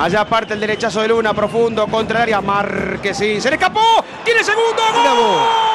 Allá parte el derechazo de Luna, profundo, contra el área. Marquesín, se le escapó. ¡Tiene segundo! ¡Gol!